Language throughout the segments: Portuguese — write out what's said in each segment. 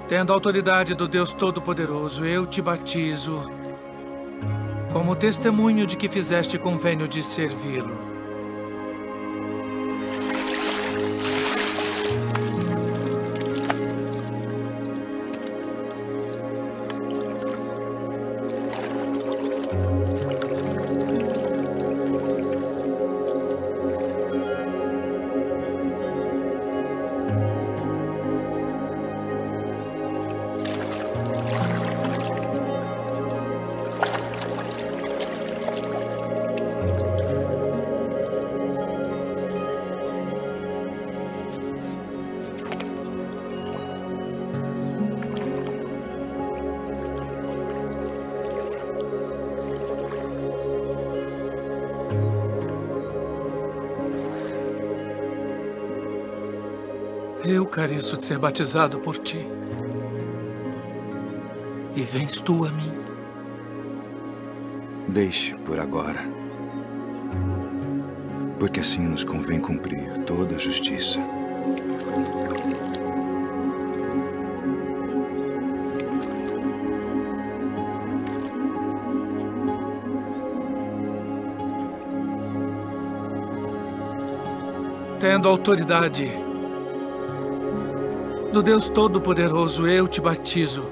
Tendo a autoridade do Deus Todo-Poderoso, eu te batizo como testemunho de que fizeste convênio de servi-lo. Eu careço de ser batizado por ti. E vens tu a mim. Deixe por agora. Porque assim nos convém cumprir toda a justiça. Tendo autoridade do Deus Todo-Poderoso, eu te batizo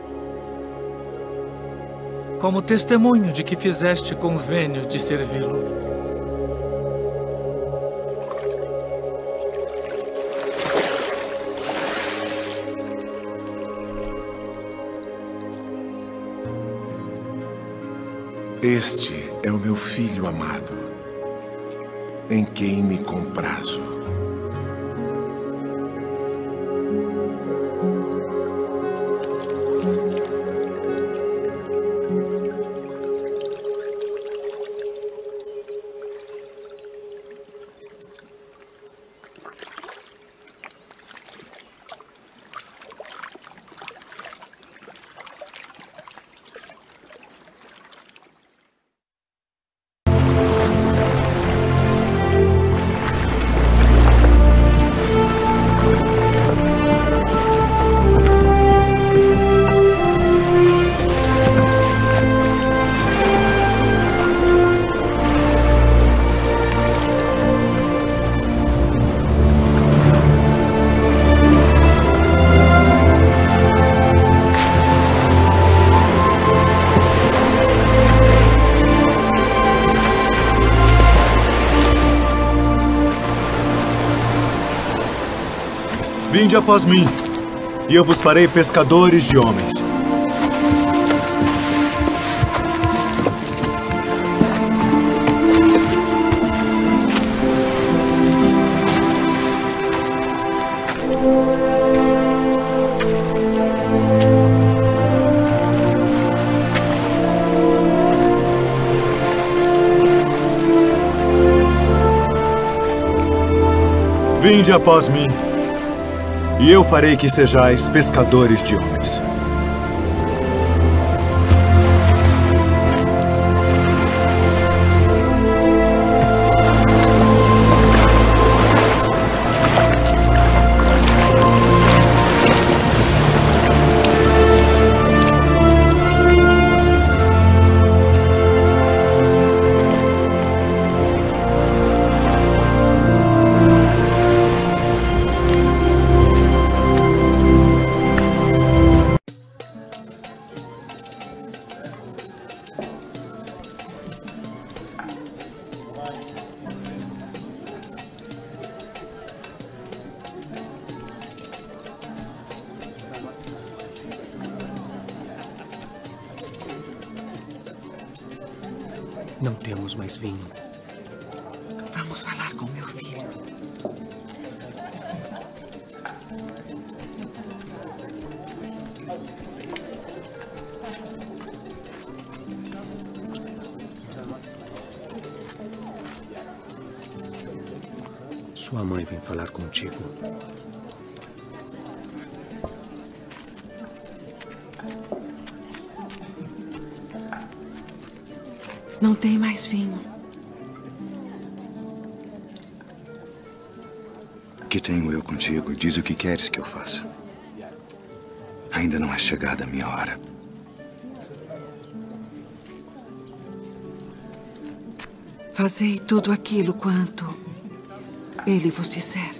como testemunho de que fizeste convênio de servi-lo. Este é o meu filho amado, em quem me comprazo. Vinde após mim, e eu vos farei pescadores de homens. Vinde após mim, e eu farei que sejais pescadores de homens. Não temos mais vinho. Vamos falar com meu filho. Sua mãe vem falar contigo. Não tem mais vinho. Que tenho eu contigo? Diz o que queres que eu faça. Ainda não é chegada a minha hora. Fazei tudo aquilo quanto ele vos disser.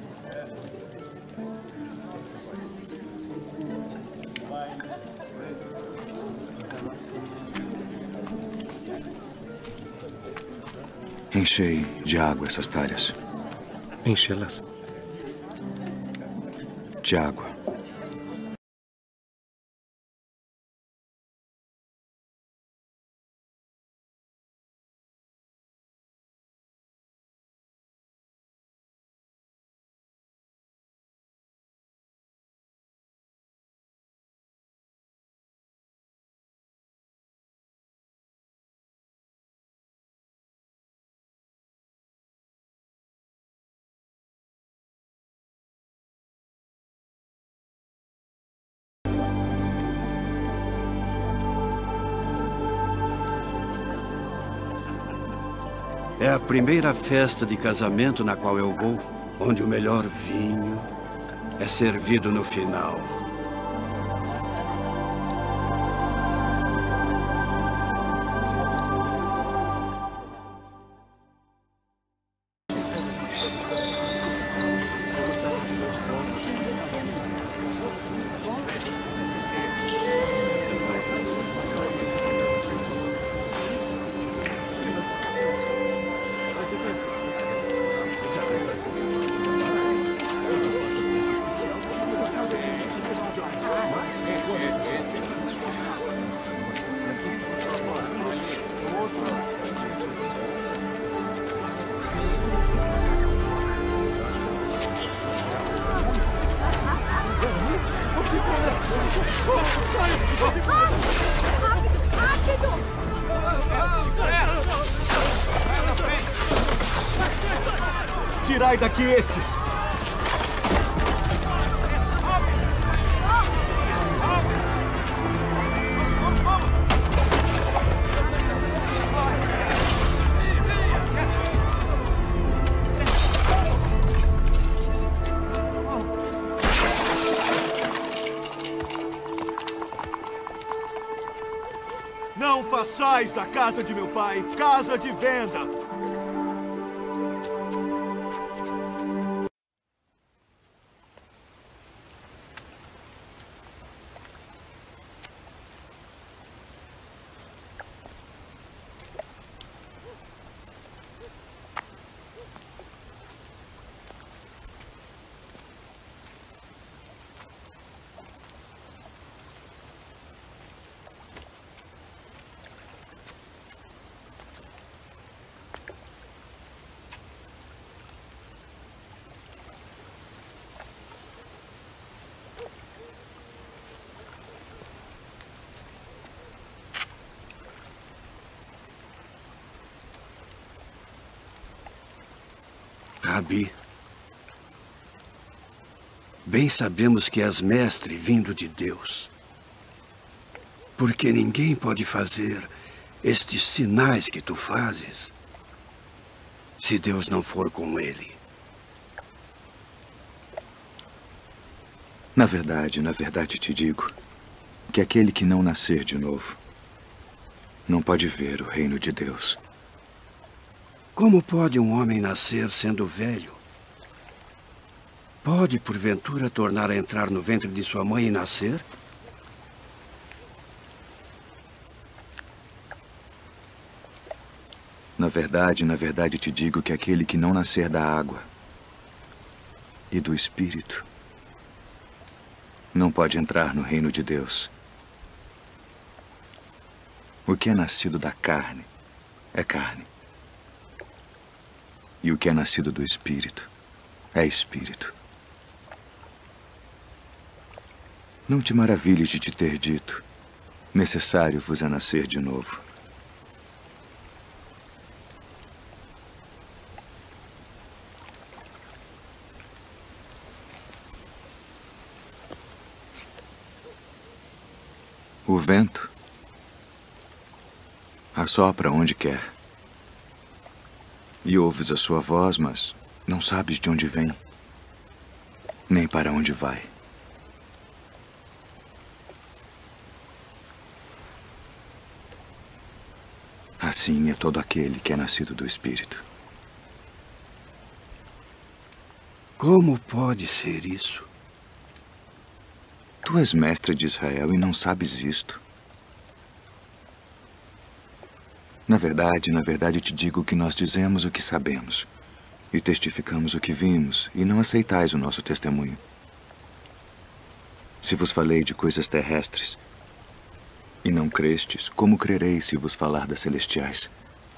Enchei de água essas talhas. Enchê-las. De água. É a primeira festa de casamento na qual eu vou, onde o melhor vinho é servido no final. Tirai daqui estes! Não façais da casa de meu pai casa de venda! Rabi, bem sabemos que és mestre vindo de Deus, porque ninguém pode fazer estes sinais que tu fazes se Deus não for com ele. Na verdade te digo que aquele que não nascer de novo não pode ver o reino de Deus. Como pode um homem nascer sendo velho? Pode, porventura, tornar a entrar no ventre de sua mãe e nascer? Na verdade te digo que aquele que não nascer da água e do Espírito não pode entrar no reino de Deus. O que é nascido da carne é carne. E o que é nascido do Espírito é Espírito. Não te maravilhes de te ter dito: necessário vos é nascer de novo. O vento assopra onde quer. E ouves a sua voz, mas não sabes de onde vem, nem para onde vai. Assim é todo aquele que é nascido do Espírito. Como pode ser isso? Tu és mestre de Israel e não sabes isto. Na verdade te digo que nós dizemos o que sabemos e testificamos o que vimos, e não aceitais o nosso testemunho. Se vos falei de coisas terrestres e não crestes, como crereis se vos falar das celestiais?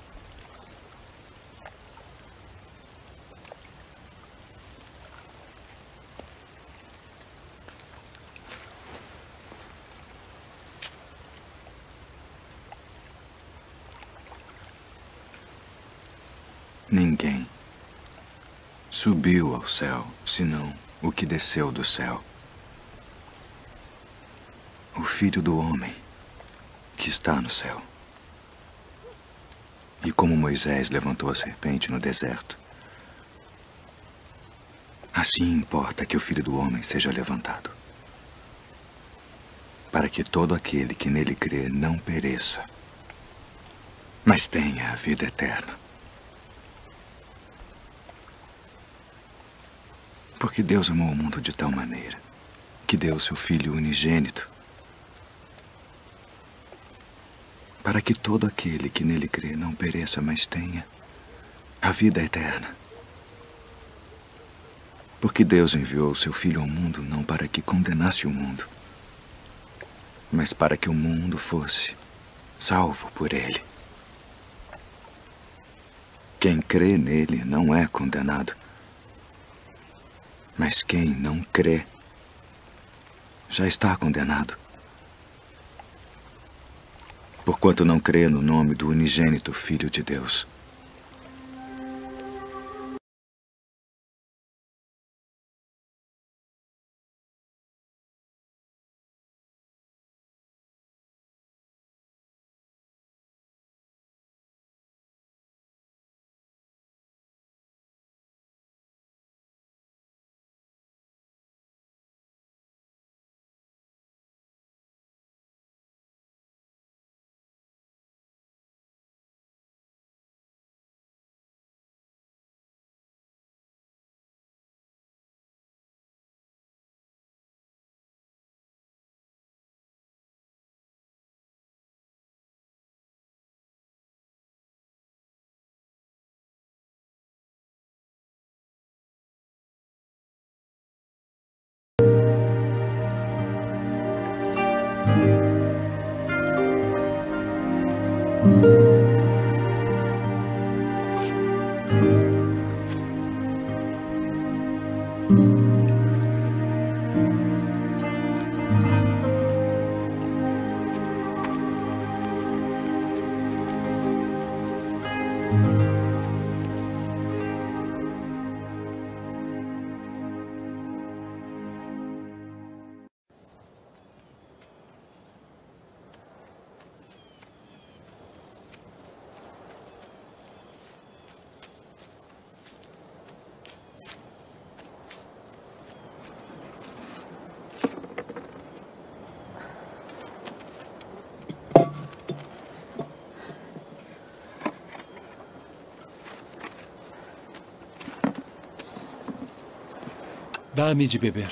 Ninguém subiu ao céu, senão o que desceu do céu. O Filho do Homem que está no céu. E como Moisés levantou a serpente no deserto, assim importa que o Filho do Homem seja levantado, para que todo aquele que nele crê não pereça, mas tenha a vida eterna. Porque Deus amou o mundo de tal maneira que deu seu Filho unigênito, para que todo aquele que nele crê não pereça, mas tenha a vida eterna. Porque Deus enviou o seu Filho ao mundo não para que condenasse o mundo, mas para que o mundo fosse salvo por ele. Quem crê nele não é condenado, mas quem não crê já está condenado, porquanto não crê no nome do unigênito Filho de Deus. Dá-me de beber.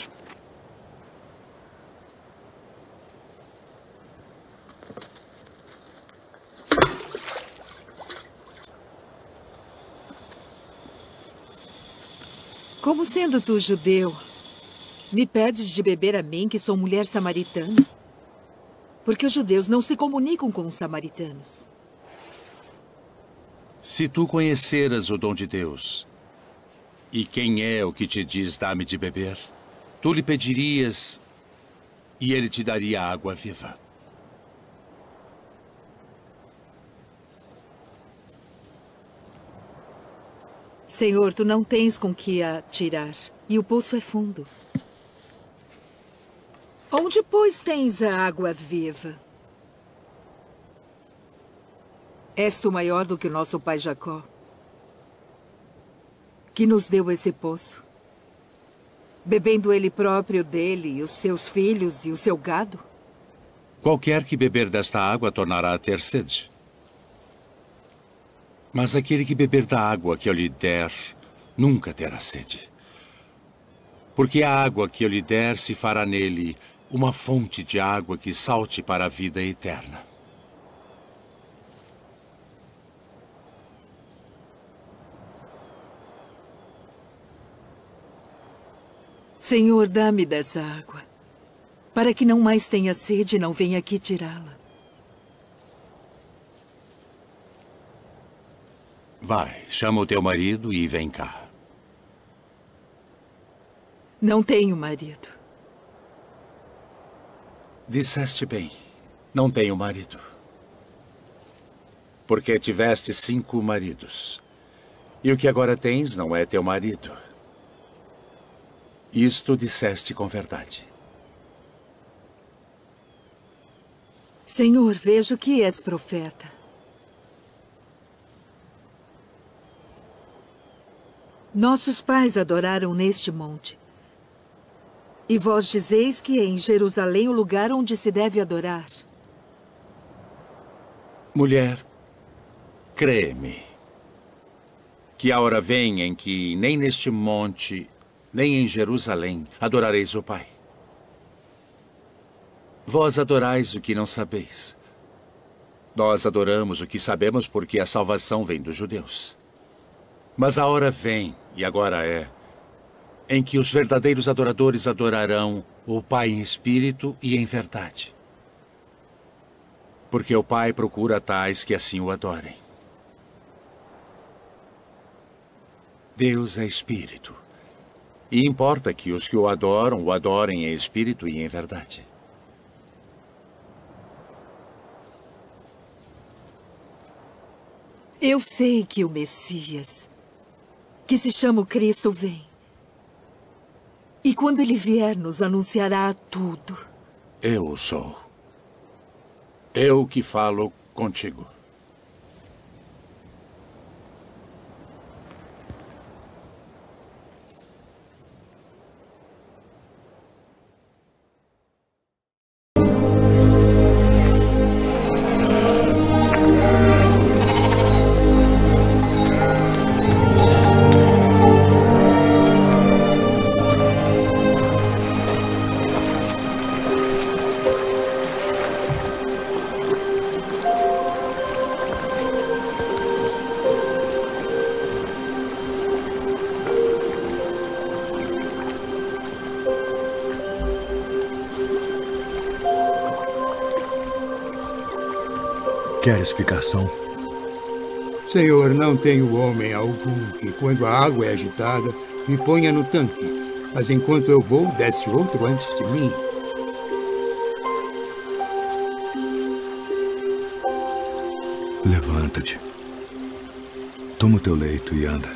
Como sendo tu judeu, me pedes de beber a mim, que sou mulher samaritana? Porque os judeus não se comunicam com os samaritanos. Se tu conheceras o dom de Deus, e quem é o que te diz dá-me de beber, tu lhe pedirias e ele te daria água viva. Senhor, tu não tens com que a tirar, e o poço é fundo. Onde, pois, tens a água viva? És tu maior do que o nosso pai Jacó, que nos deu esse poço, bebendo ele próprio dele, e os seus filhos e o seu gado? Qualquer que beber desta água tornará a ter sede. Mas aquele que beber da água que eu lhe der, nunca terá sede. Porque a água que eu lhe der se fará nele uma fonte de água que salte para a vida eterna. Senhor, dá-me dessa água, para que não mais tenha sede e não venha aqui tirá-la. Vai, chama o teu marido e vem cá. Não tenho marido. Disseste bem, não tenho marido. Porque tiveste 5 maridos. E o que agora tens não é teu marido. Isto disseste com verdade. Senhor, vejo que és profeta. Nossos pais adoraram neste monte. E vós dizeis que é em Jerusalém o lugar onde se deve adorar. Mulher, crê-me, que a hora vem em que nem neste monte, nem em Jerusalém adorareis o Pai. Vós adorais o que não sabeis. Nós adoramos o que sabemos porque a salvação vem dos judeus. Mas a hora vem, e agora é, em que os verdadeiros adoradores adorarão o Pai em espírito e em verdade. Porque o Pai procura tais que assim o adorem. Deus é espírito. E importa que os que o adorem em espírito e em verdade. Eu sei que o Messias, que se chama o Cristo, vem. E quando ele vier, nos anunciará tudo. Eu o sou. Eu que falo contigo. Queres ficar são? Senhor, não tenho homem algum que, quando a água é agitada, me ponha no tanque. Mas enquanto eu vou, desce outro antes de mim. Levanta-te. Toma o teu leito e anda.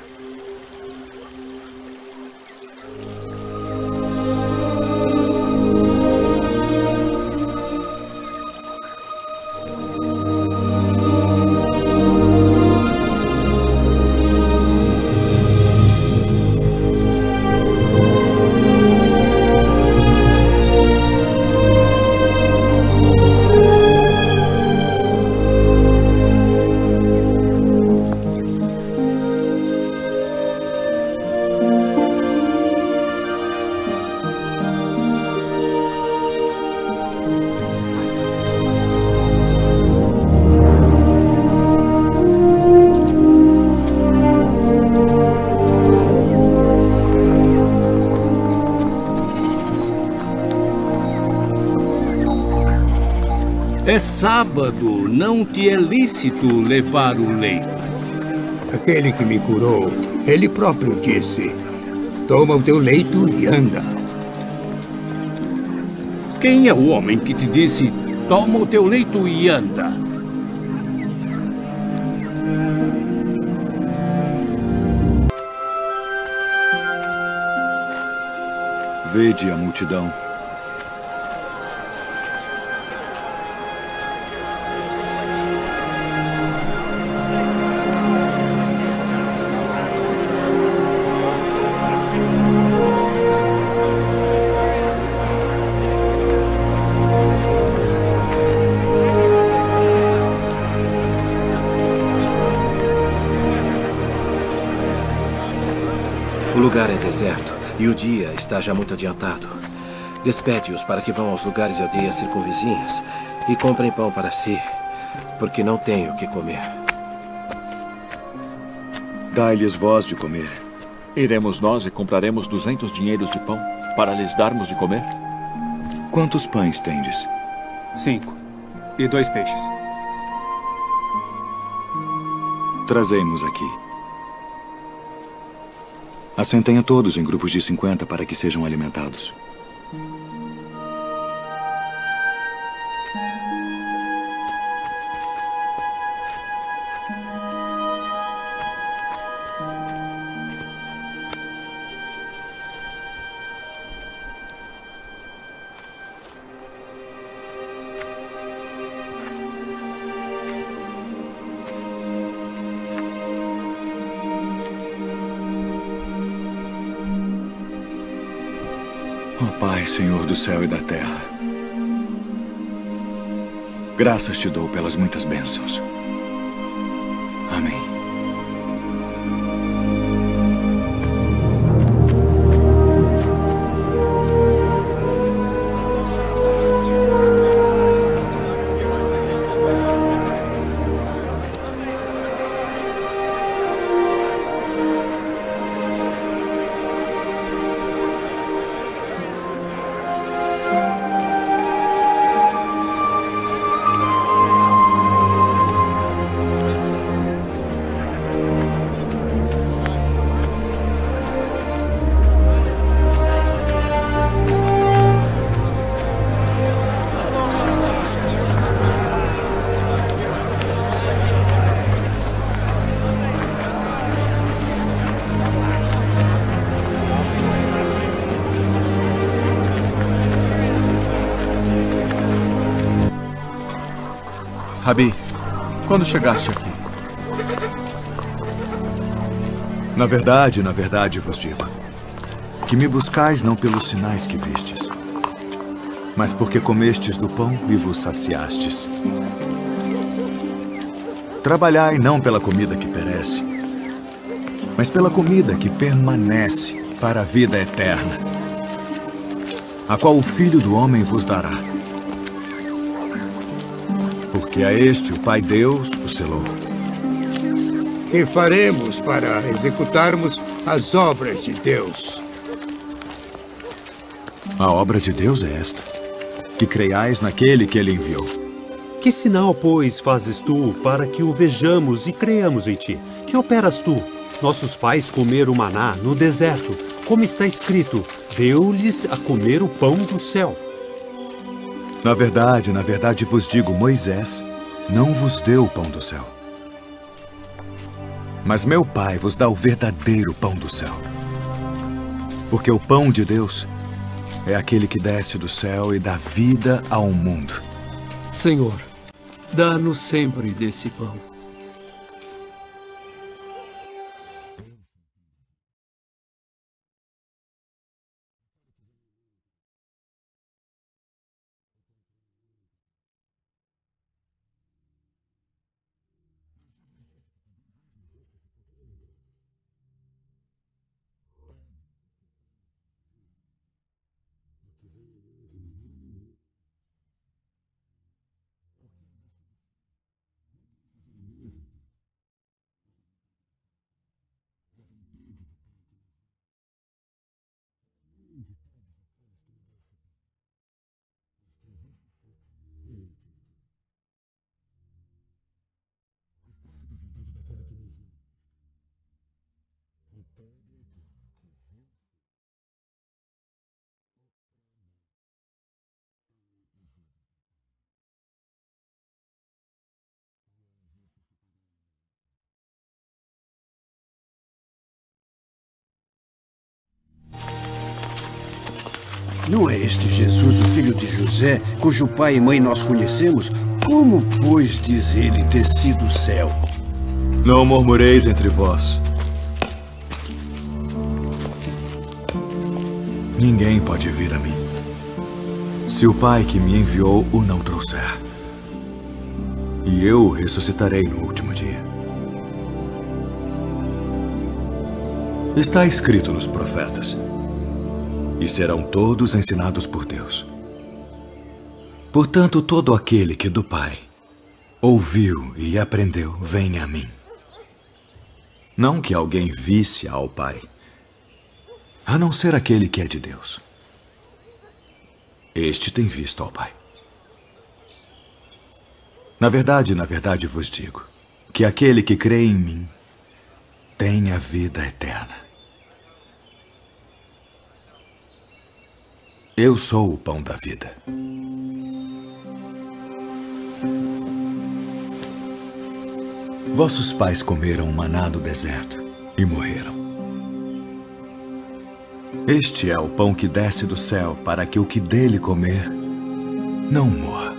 É sábado, não te é lícito levar o leito. Aquele que me curou, ele próprio disse: toma o teu leito e anda. Quem é o homem que te disse: toma o teu leito e anda? Vede a multidão. deserto e o dia está já muito adiantado. Despede-os para que vão aos lugares e aldeias circunvizinhas e comprem pão para si, porque não tenho o que comer. Dai-lhes voz de comer. Iremos nós e compraremos 200 dinheiros de pão para lhes darmos de comer? Quantos pães tendes? 5. E 2 peixes. Trazei-mos aqui. Assentem a todos em grupos de 50 para que sejam alimentados. Ó Pai, Senhor do céu e da terra, graças te dou pelas muitas bênçãos. Amém. Rabi, quando chegaste aqui? Na verdade vos digo, que me buscais não pelos sinais que vistes, mas porque comestes do pão e vos saciastes. Trabalhai não pela comida que perece, mas pela comida que permanece para a vida eterna, a qual o Filho do Homem vos dará. Porque a este o Pai Deus o selou. Que faremos para executarmos as obras de Deus? A obra de Deus é esta, que creiais naquele que ele enviou. Que sinal, pois, fazes tu para que o vejamos e creiamos em ti? Que operas tu? Nossos pais comeram maná no deserto, como está escrito, deu-lhes a comer o pão do céu. Na verdade vos digo, Moisés não vos deu o pão do céu. Mas meu Pai vos dá o verdadeiro pão do céu. Porque o pão de Deus é aquele que desce do céu e dá vida ao mundo. Senhor, dá-nos sempre desse pão. Não é este Jesus, o filho de José, cujo pai e mãe nós conhecemos? Como, pois, diz ele desci do céu? Não murmureis entre vós. Ninguém pode vir a mim, se o Pai que me enviou o não trouxer. E eu o ressuscitarei no último dia. Está escrito nos profetas: e serão todos ensinados por Deus. Portanto, todo aquele que do Pai ouviu e aprendeu, vem a mim. Não que alguém visse ao Pai, a não ser aquele que é de Deus. Este tem visto ao Pai. Na verdade vos digo que aquele que crê em mim tem a vida eterna. Eu sou o pão da vida. Vossos pais comeram maná no deserto e morreram. Este é o pão que desce do céu para que o que dele comer não morra.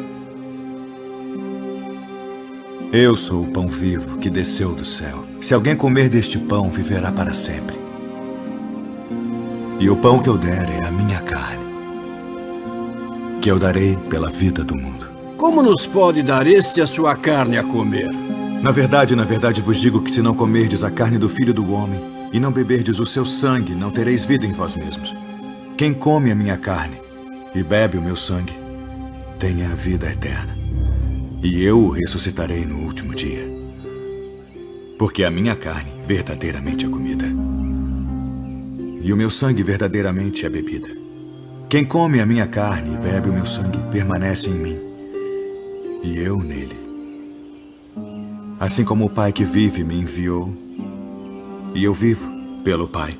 Eu sou o pão vivo que desceu do céu. Se alguém comer deste pão, viverá para sempre. E o pão que eu der é a minha carne, que eu darei pela vida do mundo. Como nos pode dar este a sua carne a comer? Na verdade vos digo que se não comerdes a carne do Filho do Homem e não beberdes o seu sangue, não tereis vida em vós mesmos. Quem come a minha carne e bebe o meu sangue, tem a vida eterna. E eu o ressuscitarei no último dia. Porque a minha carne verdadeiramente é comida, e o meu sangue verdadeiramente é bebida. Quem come a minha carne e bebe o meu sangue permanece em mim, e eu nele. Assim como o Pai que vive me enviou, e eu vivo pelo Pai.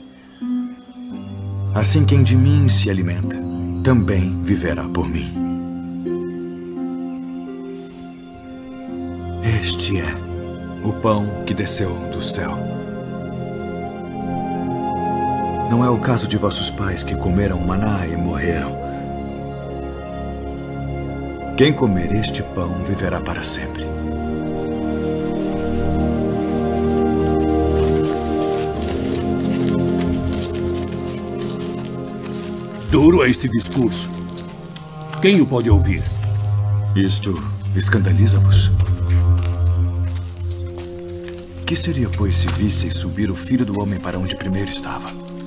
Assim quem de mim se alimenta, também viverá por mim. Este é o pão que desceu do céu. Não é o caso de vossos pais que comeram o maná e morreram. Quem comer este pão viverá para sempre. Duro é este discurso. Quem o pode ouvir? Isto escandaliza-vos? Que seria, pois, se visseis subir o Filho do Homem para onde primeiro estava?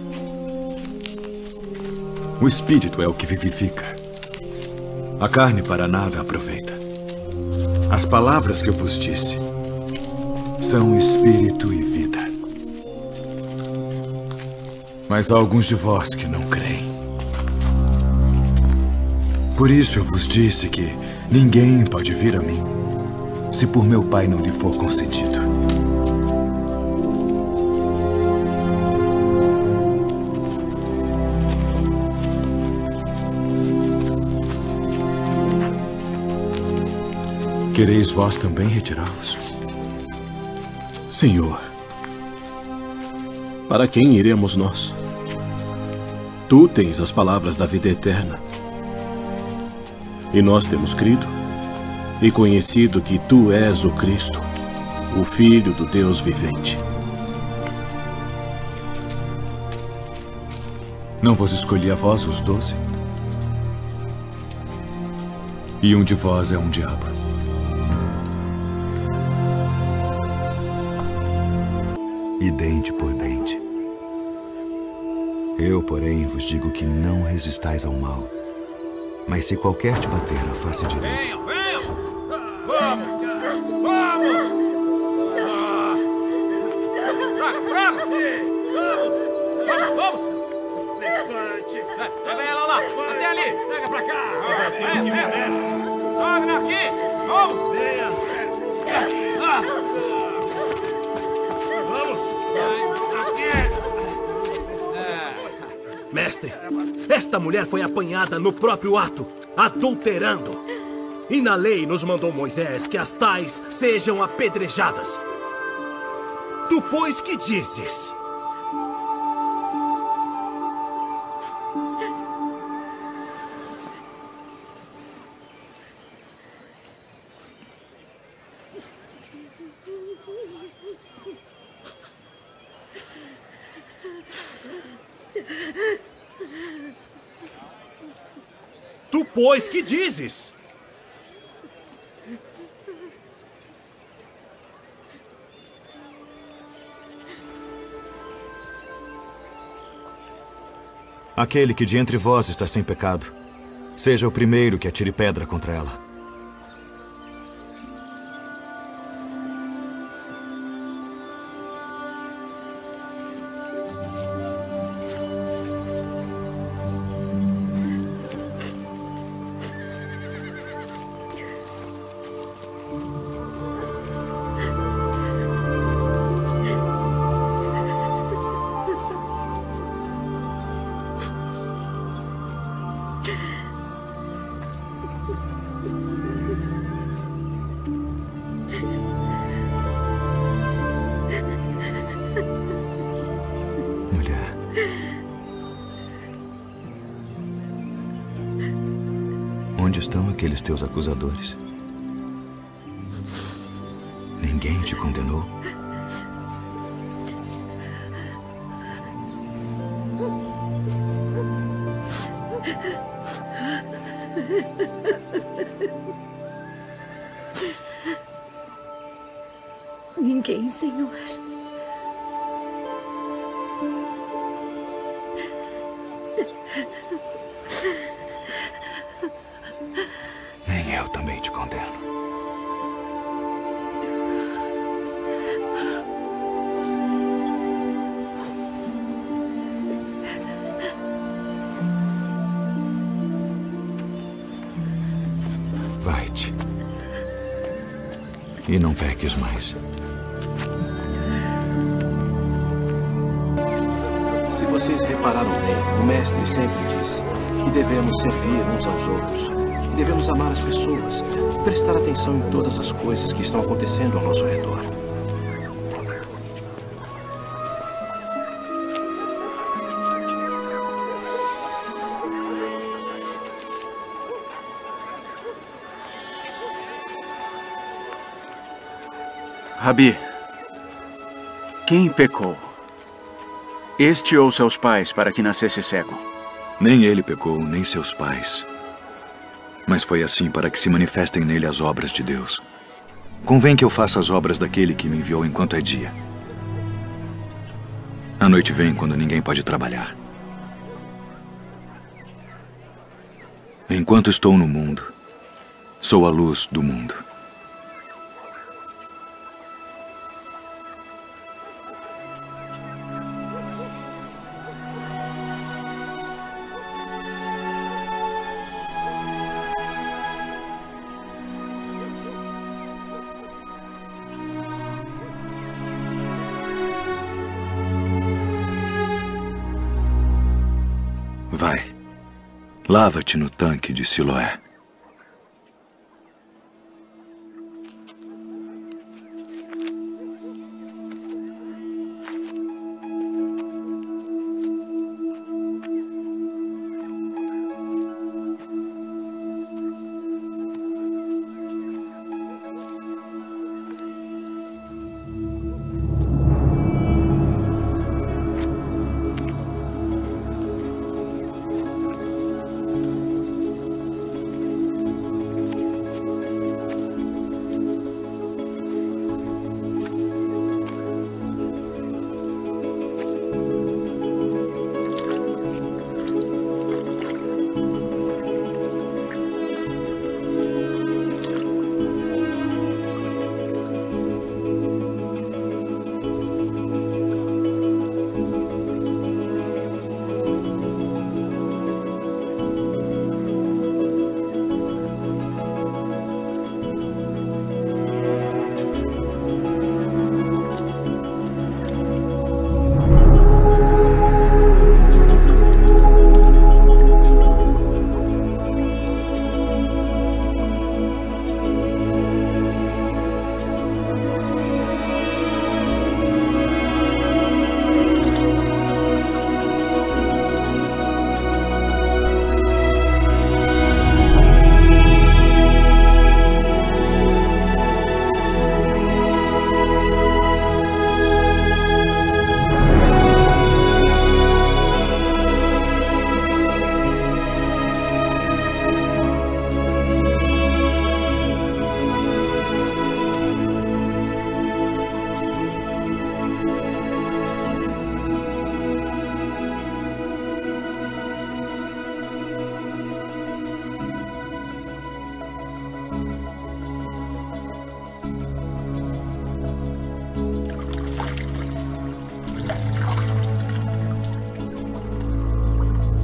O Espírito é o que vivifica. A carne para nada aproveita. As palavras que eu vos disse são Espírito e vida. Mas há alguns de vós que não creem. Por isso eu vos disse que ninguém pode vir a mim se por meu Pai não lhe for concedido. Quereis vós também retirar-vos? Senhor, para quem iremos nós? Tu tens as palavras da vida eterna. E nós temos crido e conhecido que tu és o Cristo, o Filho do Deus vivente. Não vos escolhi a vós os 12? E um de vós é um diabo. E dente por dente. Eu, porém, vos digo que não resistais ao mal. Mas se qualquer te bater na face direita... Venham! Vamos! Vamos! Vamos! Levante! Pega ela lá! Até ali! Pega pra cá! Vai, que merece! Joga aqui! Vamos! Venha! Vamos! Mestre, esta mulher foi apanhada no próprio ato, adulterando. E na lei nos mandou Moisés que as tais sejam apedrejadas. Tu, pois, que dizes? Tu, pois, que dizes? Aquele que de entre vós está sem pecado, seja o primeiro que atire pedra contra ela. Onde estão aqueles teus acusadores? Ninguém te condenou? Ninguém, Senhor. Nem eu também te condeno. Vai-te. E não peques mais. Se vocês repararam bem, o mestre sempre disse que devemos servir uns aos outros, que devemos amar as pessoas, prestar atenção em todas as coisas que estão acontecendo ao nosso redor. Rabi, quem pecou? Este ou seus pais para que nascesse cego? Nem ele pecou, nem seus pais. Mas foi assim para que se manifestem nele as obras de Deus. Convém que eu faça as obras daquele que me enviou enquanto é dia. A noite vem quando ninguém pode trabalhar. Enquanto estou no mundo, sou a luz do mundo. Vai, lava-te no tanque de Siloé.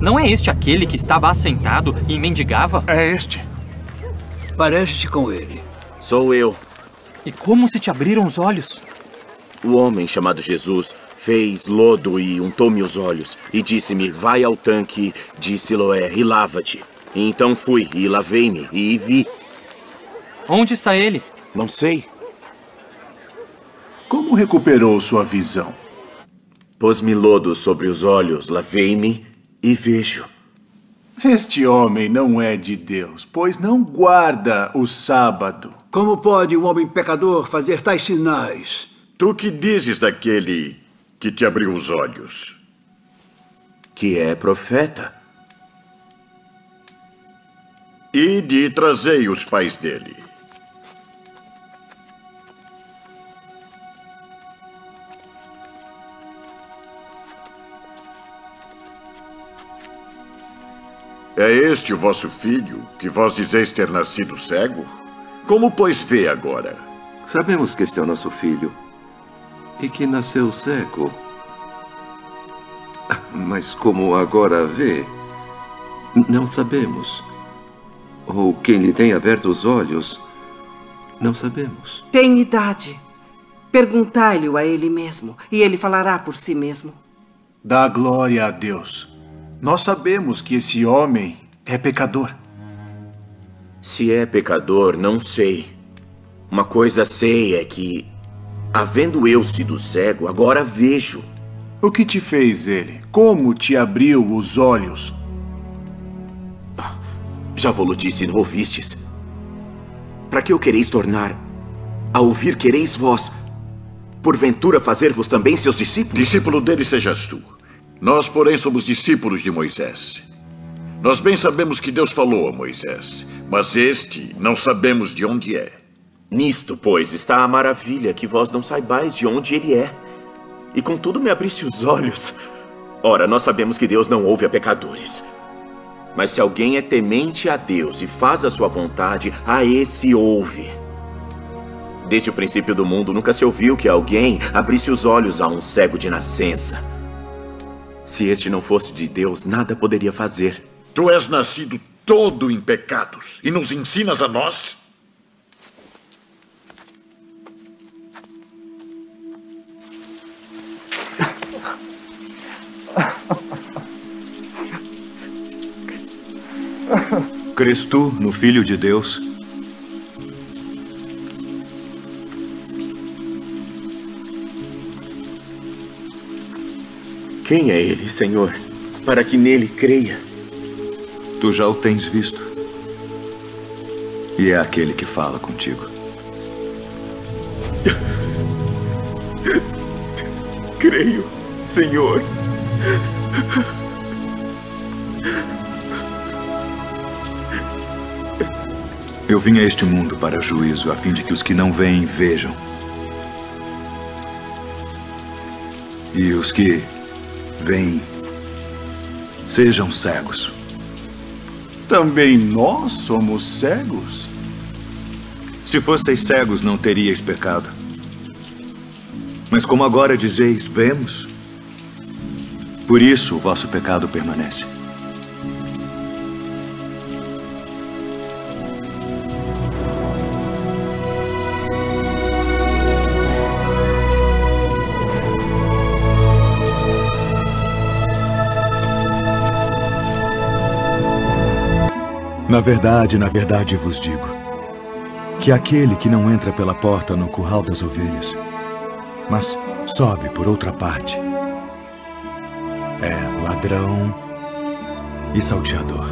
Não é este aquele que estava assentado e mendigava? É este. Parece-te com ele. Sou eu. E como se te abriram os olhos? O homem chamado Jesus fez lodo e untou-me os olhos e disse-me, vai ao tanque de Siloé e lava-te. E então fui e lavei-me e vi. Onde está ele? Não sei. Como recuperou sua visão? Pôs-me lodo sobre os olhos, lavei-me e vejo. Este homem não é de Deus, pois não guarda o sábado. Como pode um homem pecador fazer tais sinais? Tu que dizes daquele que te abriu os olhos? Que é profeta. Ide e trazei os pais dele. É este o vosso filho, que vós dizeis ter nascido cego? Como, pois, vê agora? Sabemos que este é o nosso filho e que nasceu cego. Mas como agora vê, não sabemos. Ou quem lhe tem aberto os olhos, não sabemos. Tem idade. Perguntai-lhe a ele mesmo, e ele falará por si mesmo. Dá glória a Deus. Nós sabemos que esse homem é pecador. Se é pecador, não sei. Uma coisa sei é que, havendo eu sido cego, agora vejo. O que te fez ele? Como te abriu os olhos? Já vos disse, não ouvistes? Para que o quereis tornar? A ouvir quereis vós, porventura fazer-vos também seus discípulos? Discípulo dele sejas tu. Nós, porém, somos discípulos de Moisés. Nós bem sabemos que Deus falou a Moisés, mas este não sabemos de onde é. Nisto, pois, está a maravilha, que vós não saibais de onde ele é. E contudo me abriste os olhos. Ora, nós sabemos que Deus não ouve a pecadores. Mas se alguém é temente a Deus e faz a sua vontade, a esse ouve. Desde o princípio do mundo, nunca se ouviu que alguém abrisse os olhos a um cego de nascença. Se este não fosse de Deus, nada poderia fazer. Tu és nascido todo em pecados e nos ensinas a nós? Crês tu no Filho de Deus? Quem é ele, Senhor, para que nele creia? Tu já o tens visto. E é aquele que fala contigo. Creio, Senhor. Eu vim a este mundo para juízo, a fim de que os que não veem, vejam. E os que veem, sejam cegos. Também nós somos cegos? Se fosseis cegos, não teríeis pecado. Mas como agora dizeis, vemos, por isso o vosso pecado permanece. Na verdade vos digo, que aquele que não entra pela porta no curral das ovelhas, mas sobe por outra parte, é ladrão e salteador.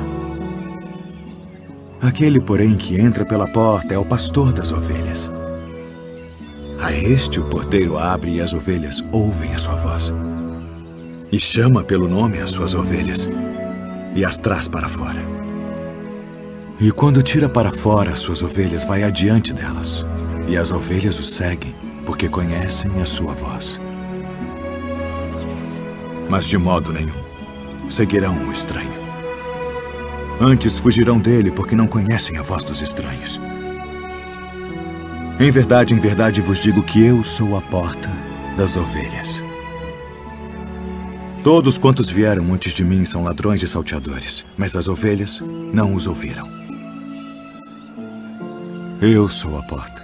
Aquele, porém, que entra pela porta é o pastor das ovelhas. A este o porteiro abre e as ovelhas ouvem a sua voz. E chama pelo nome as suas ovelhas e as traz para fora. E quando tira para fora as suas ovelhas, vai adiante delas. E as ovelhas o seguem, porque conhecem a sua voz. Mas de modo nenhum seguirão o estranho. Antes fugirão dele, porque não conhecem a voz dos estranhos. Em verdade vos digo que eu sou a porta das ovelhas. Todos quantos vieram antes de mim são ladrões e salteadores, mas as ovelhas não os ouviram. Eu sou a porta.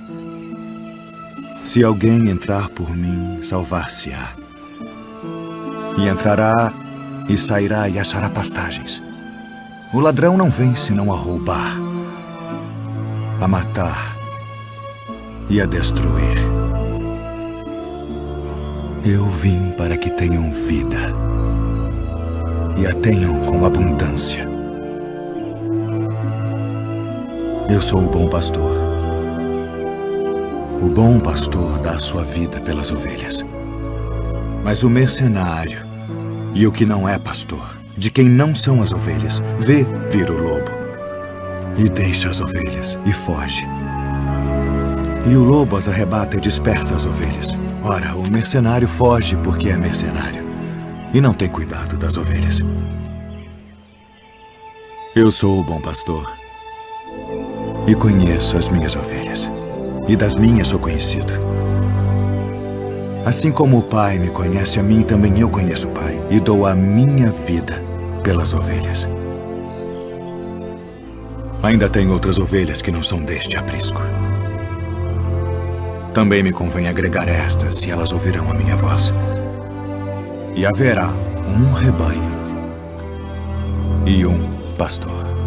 Se alguém entrar por mim, salvar-se-á. E entrará e sairá e achará pastagens. O ladrão não vem senão a roubar, a matar e a destruir. Eu vim para que tenham vida e a tenham com abundância. Eu sou o bom pastor. O bom pastor dá a sua vida pelas ovelhas. Mas o mercenário e o que não é pastor, de quem não são as ovelhas, vê vir o lobo e deixa as ovelhas e foge. E o lobo as arrebata e dispersa as ovelhas. Ora, o mercenário foge porque é mercenário e não tem cuidado das ovelhas. Eu sou o bom pastor e conheço as minhas ovelhas, e das minhas sou conhecido. Assim como o Pai me conhece a mim, também eu conheço o Pai, e dou a minha vida pelas ovelhas. Ainda tem outras ovelhas que não são deste aprisco. Também me convém agregar estas, e elas ouvirão a minha voz. E haverá um rebanho e um pastor.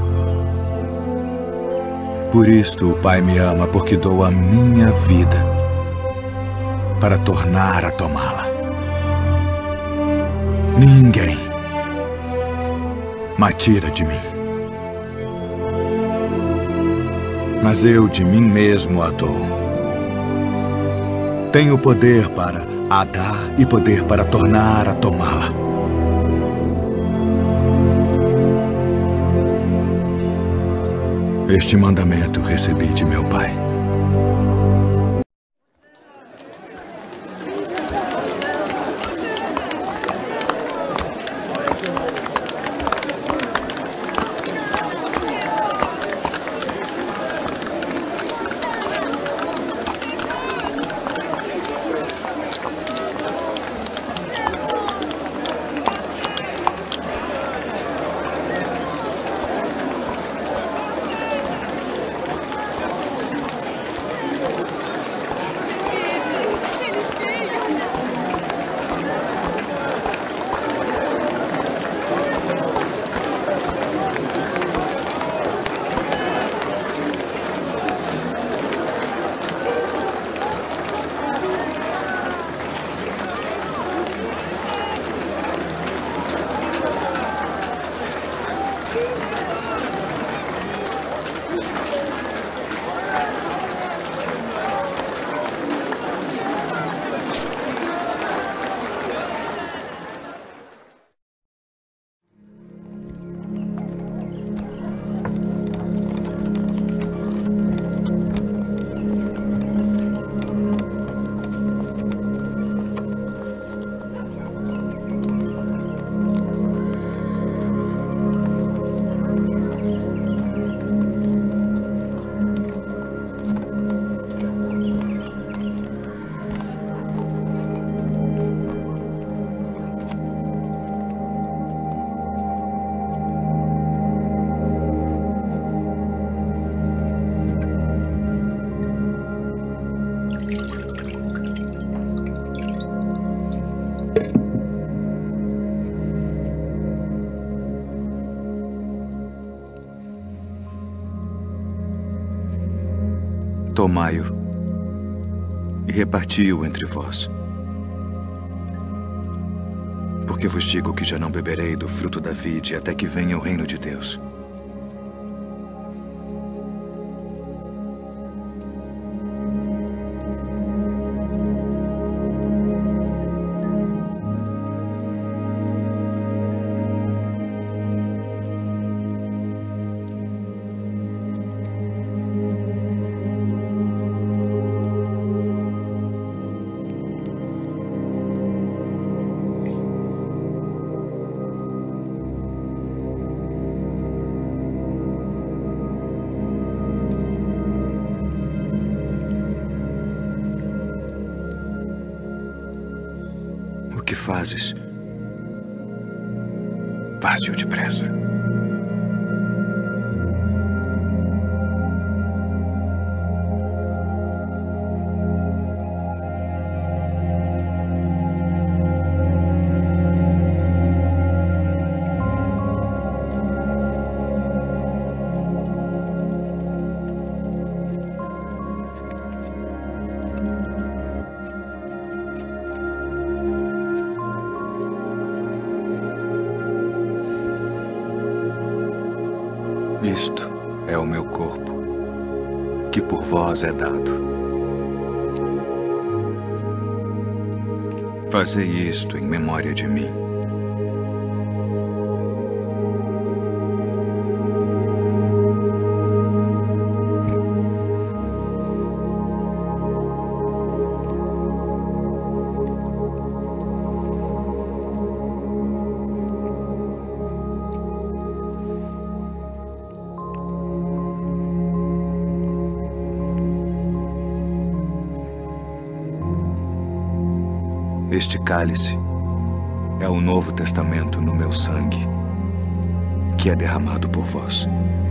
Por isto o Pai me ama, porque dou a minha vida para tornar a tomá-la. Ninguém me tira de mim, mas eu de mim mesmo a dou. Tenho poder para a dar e poder para tornar a tomá-la. Este mandamento recebi de meu Pai. Tomai-o e reparti-o entre vós. Porque vos digo que já não beberei do fruto da vide até que venha o reino de Deus. O que fazes? Faze-o depressa. Isto é o meu corpo, que por vós é dado. Fazei isto em memória de mim. Este cálice é o Novo Testamento no meu sangue, que é derramado por vós.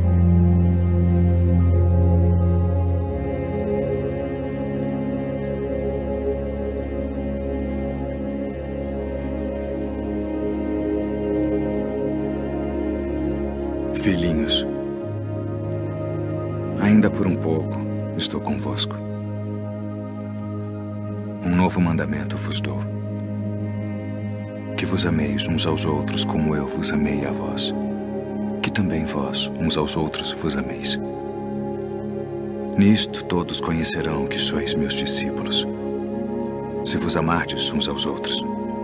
Filhinhos, ainda por um pouco estou convosco. Um novo mandamento vos dou: que vos ameis uns aos outros como eu vos amei a vós, que também vós uns aos outros vos ameis. Nisto todos conhecerão que sois meus discípulos, se vos amardes uns aos outros.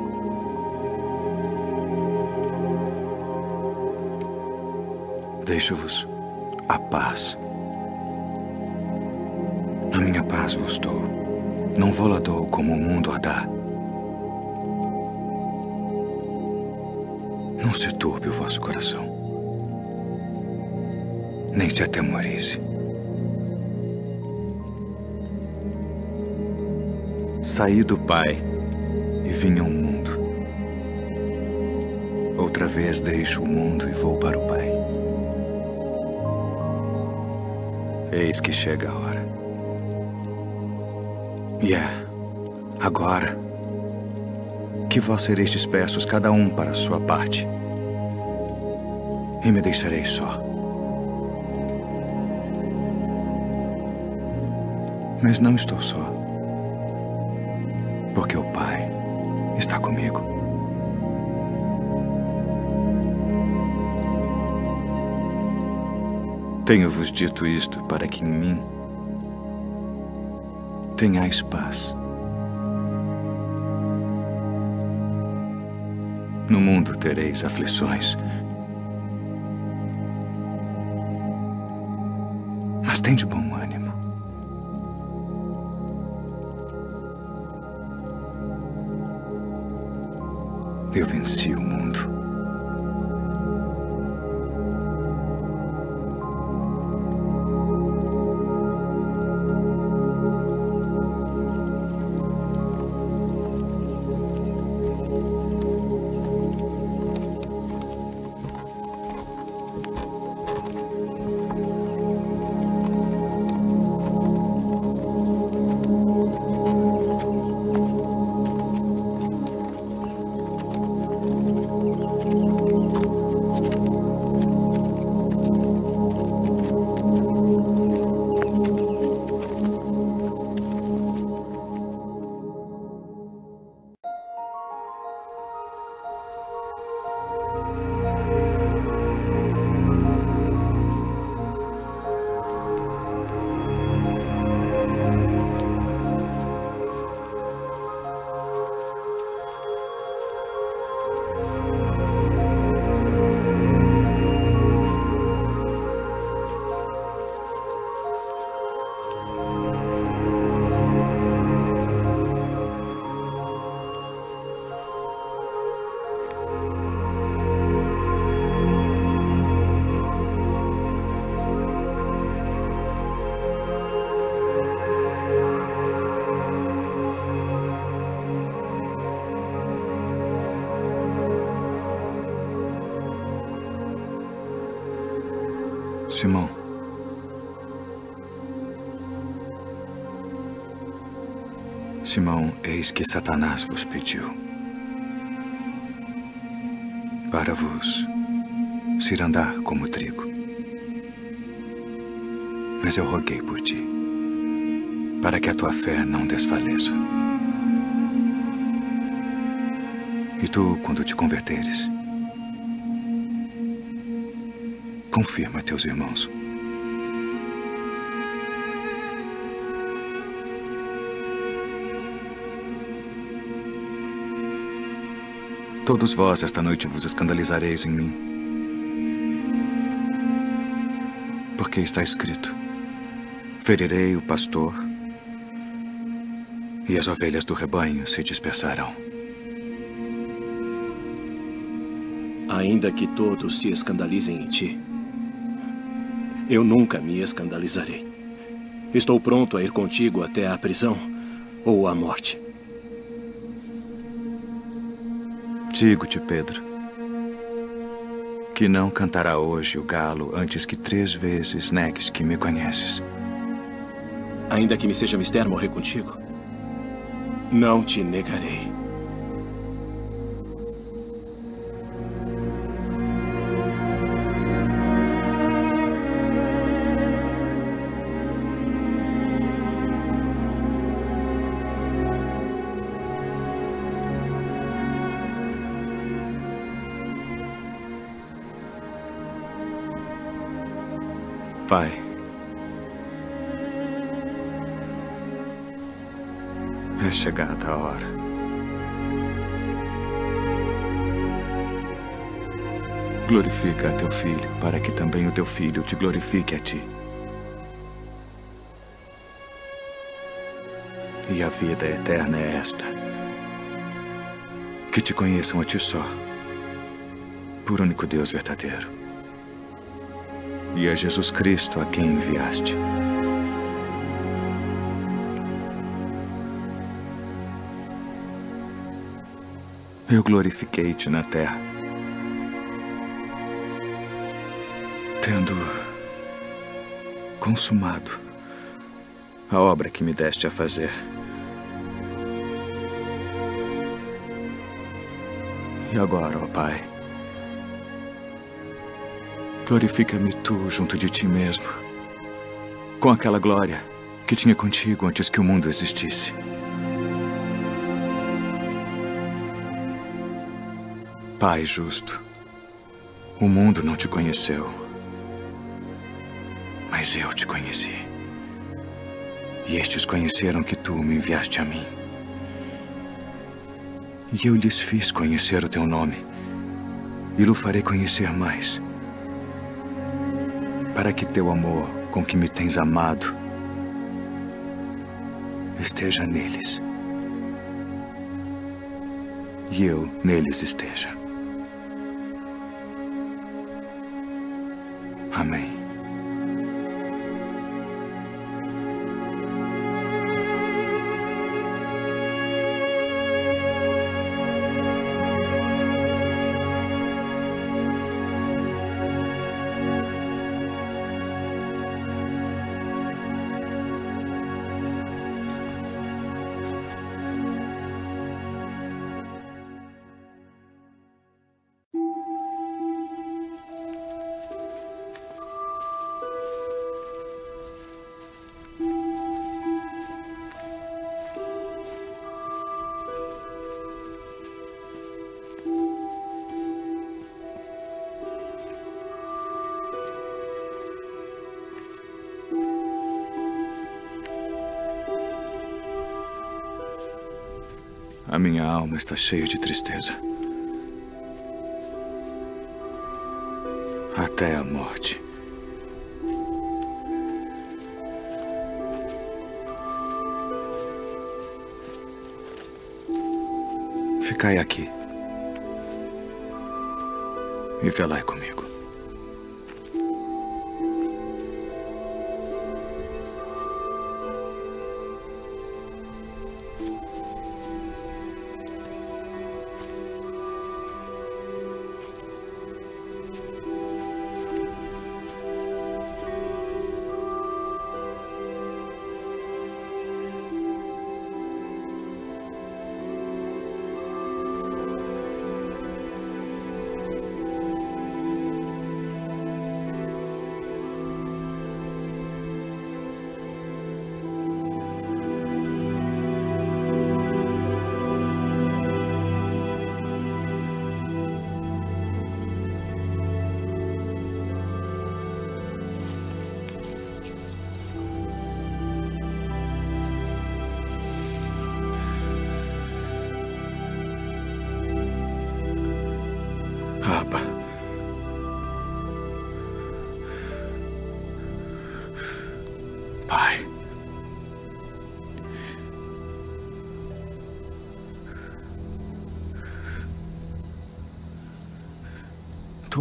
Deixo-vos a paz. A minha paz vos dou. Não vou-la dou como o mundo a dá. Não se turbe o vosso coração, nem se atemorize. Saí do Pai e vim ao mundo. Outra vez deixo o mundo e vou para o Pai. Eis que chega a hora. E agora, que vós sereis dispersos, cada um para a sua parte, e me deixareis só. Mas não estou só, porque o Pai está comigo. Tenho-vos dito isto para que em mim tenhais paz. No mundo tereis aflições, mas tende bom ânimo. Eu venci o mundo. Simão. Simão, eis que Satanás vos pediu para vos cirandar como trigo. Mas eu roguei por ti, para que a tua fé não desfaleça. E tu, quando te converteres, confirma teus irmãos. Todos vós esta noite vos escandalizareis em mim, porque está escrito: ferirei o pastor e as ovelhas do rebanho se dispersarão. Ainda que todos se escandalizem em ti, eu nunca me escandalizarei. Estou pronto a ir contigo até a prisão ou a morte. Digo-te, Pedro, que não cantará hoje o galo antes que 3 vezes negues que me conheces. Ainda que me seja mister morrer contigo, não te negarei. Pai, é chegada a hora. Glorifica a teu filho, para que também o teu filho te glorifique a ti. E a vida eterna é esta: que te conheçam a ti só, por único Deus verdadeiro, e a Jesus Cristo a quem enviaste. Eu glorifiquei-te na terra, tendo consumado a obra que me deste a fazer. E agora, ó Pai, glorifica-me tu junto de ti mesmo, com aquela glória que tinha contigo antes que o mundo existisse. Pai justo, o mundo não te conheceu, mas eu te conheci. E estes conheceram que tu me enviaste a mim. E eu lhes fiz conhecer o teu nome, e o farei conhecer mais, para que teu amor com que me tens amado esteja neles, e eu neles esteja. Amém. A minha alma está cheia de tristeza, até a morte. Ficai aqui e velai comigo.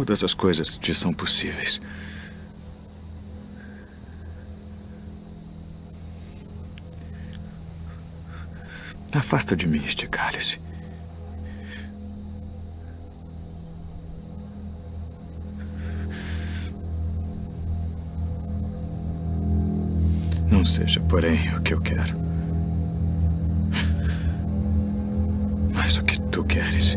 Todas as coisas te são possíveis. Afasta de mim este cálice. Não seja, porém, o que eu quero, mas o que tu queres.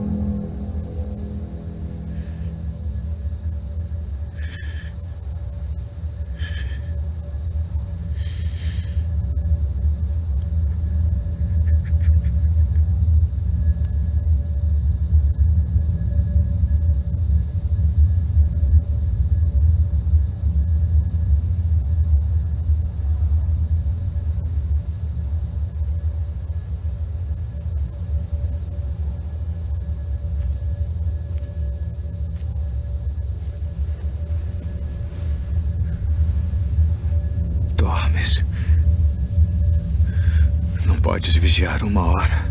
Podes vigiar 1 hora.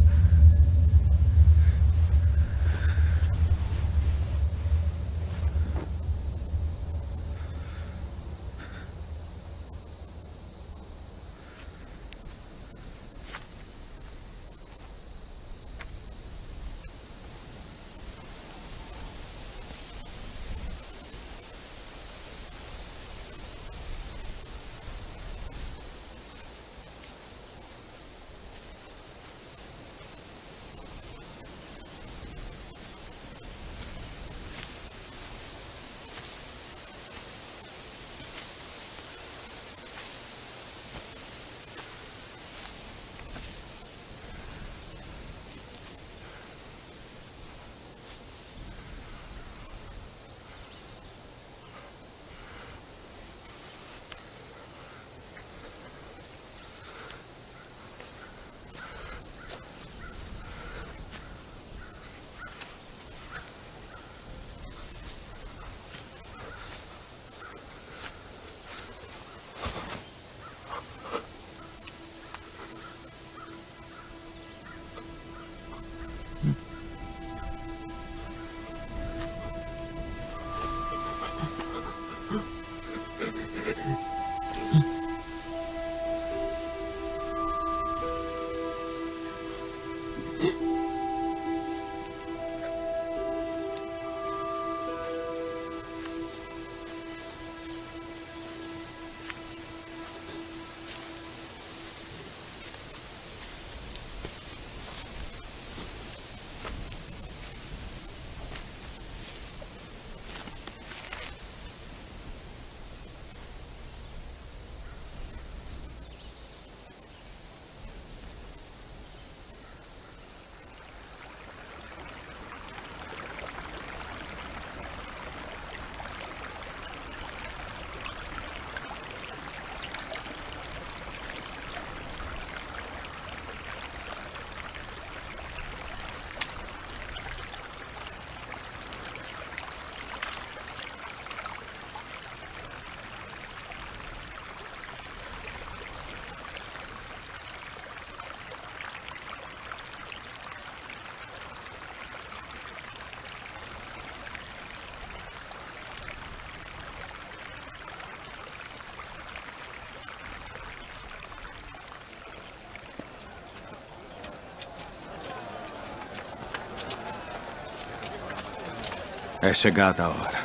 É chegada a hora.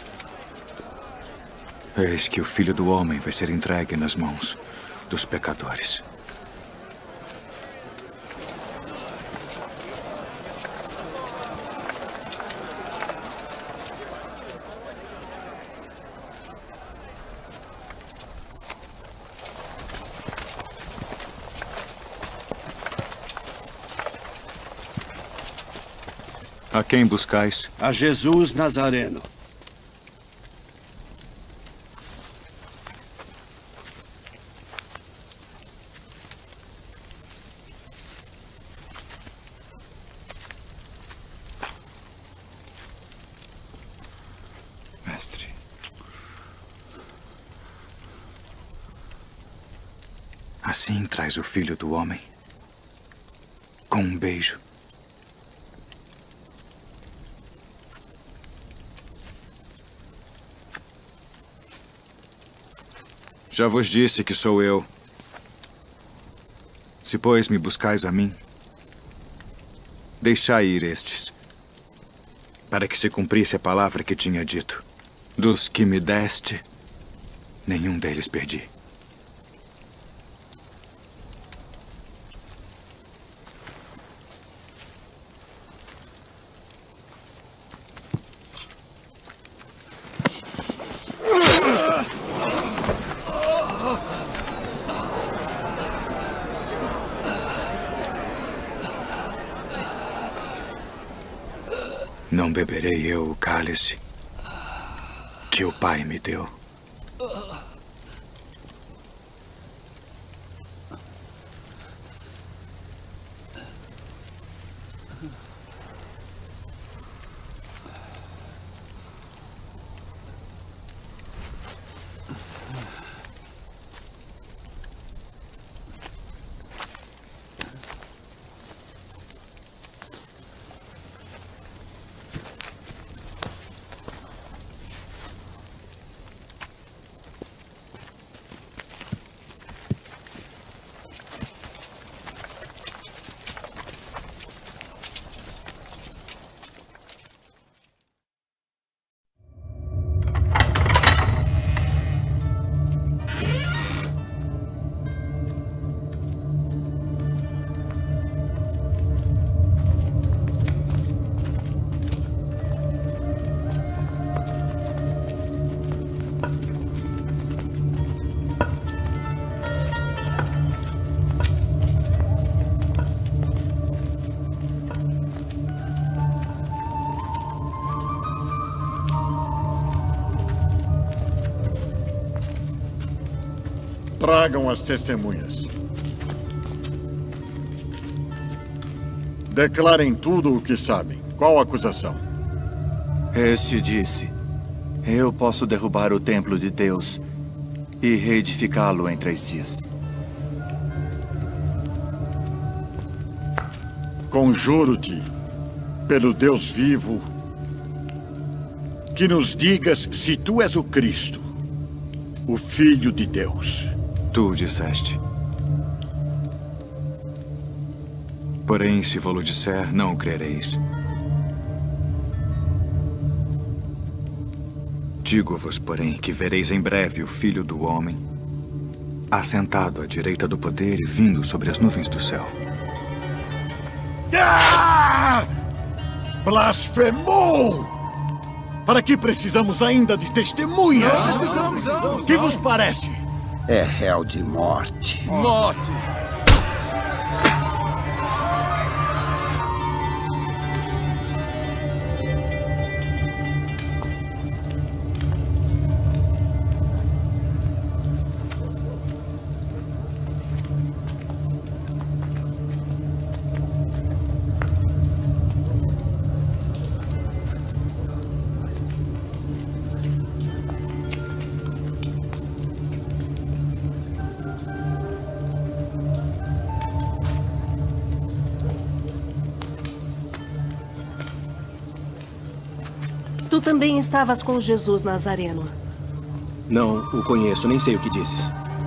Eis que o Filho do Homem vai ser entregue nas mãos dos pecadores. A quem buscais? A Jesus Nazareno. Mestre. Assim traz o Filho do Homem, com um beijo. Já vos disse que sou eu. Se, pois, me buscais a mim, deixai ir estes, para que se cumprisse a palavra que tinha dito. Dos que me deste, nenhum deles perdi. Não beberei eu o cálice que o Pai me deu. Tragam as testemunhas. Declarem tudo o que sabem. Qual a acusação? Este disse: eu posso derrubar o templo de Deus e reedificá-lo em 3 dias. Conjuro-te, pelo Deus vivo, que nos digas se tu és o Cristo, o Filho de Deus. Tu disseste. Porém, se vou-lo disser, não o crereis. Digo-vos, porém, que vereis em breve o Filho do Homem, assentado à direita do poder e vindo sobre as nuvens do céu. Ah! Blasfemou! Para que precisamos ainda de testemunhas? O que vos parece? É réu de morte. Morte! Tu também estavas com Jesus Nazareno. Não o conheço, nem sei o que dizes.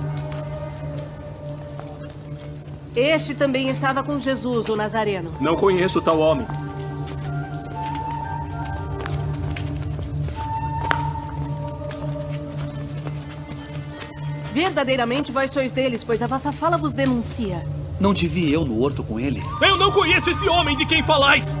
Este também estava com Jesus, o Nazareno. Não conheço tal homem. Verdadeiramente vós sois deles, pois a vossa fala vos denuncia. Não te vi eu no horto com ele? Eu não conheço esse homem de quem falais!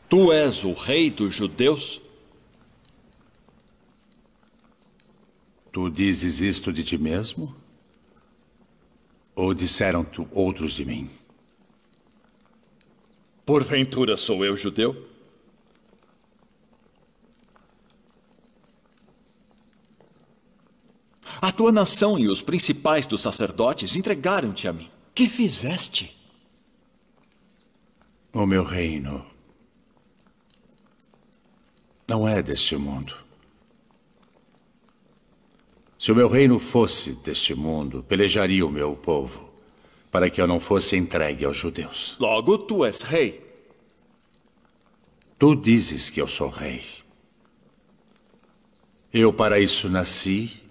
Tu és o rei dos judeus? Tu dizes isto de ti mesmo? Ou disseram-te outros de mim? Porventura sou eu judeu? A tua nação e os principais dos sacerdotes entregaram-te a mim. Que fizeste? O meu reino não é deste mundo. Se o meu reino fosse deste mundo, pelejaria o meu povo, para que eu não fosse entregue aos judeus. Logo, tu és rei. Tu dizes que eu sou rei. Eu para isso nasci,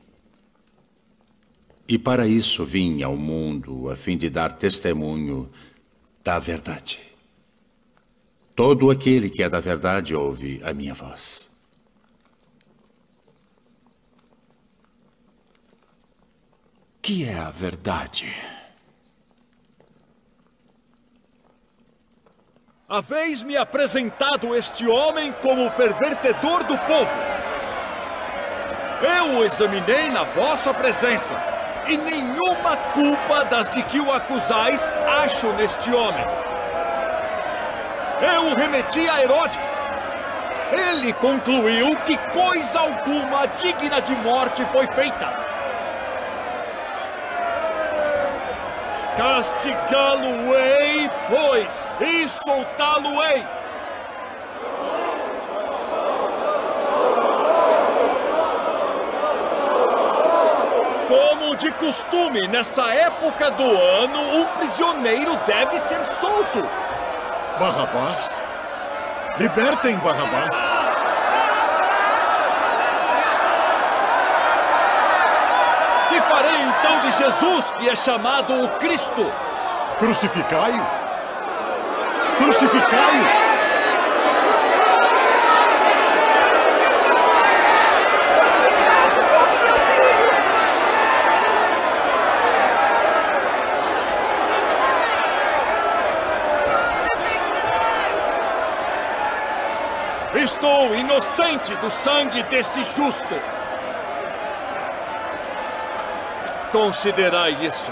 e para isso vim ao mundo, a fim de dar testemunho da verdade. Todo aquele que é da verdade ouve a minha voz. Que é a verdade? Haveis-me apresentado este homem como o pervertedor do povo. Eu o examinei na vossa presença, e nenhuma culpa das de que o acusais acho neste homem. Eu o remeti a Herodes. Ele concluiu que coisa alguma digna de morte foi feita. Castigá-lo-ei, pois, e soltá-lo-ei. Como de costume, nessa época do ano, um prisioneiro deve ser solto. Barrabás? Libertem Barrabás. Que farei então de Jesus, que é chamado o Cristo? Crucificai-o! Crucificai-o! Estou inocente do sangue deste justo. Considerai isso.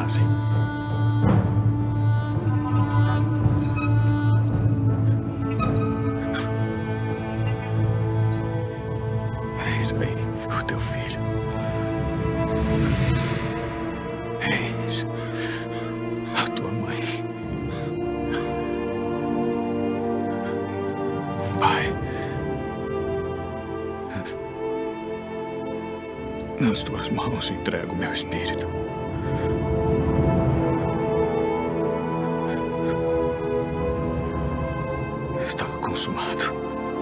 fazem. Eis aí o teu filho. Eis a tua mãe. Pai, nas tuas mãos entrego o meu espírito. Está consumado.